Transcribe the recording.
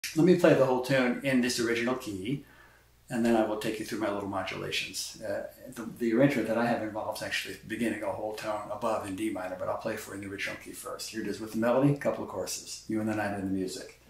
Let me play the whole tune in this original key, and then I will take you through my little modulations. The arrangement that I have involves actually beginning a whole tone above in D minor, but I'll play for in the original key first. Here it is with the melody, a couple of choruses, you and the night and the music.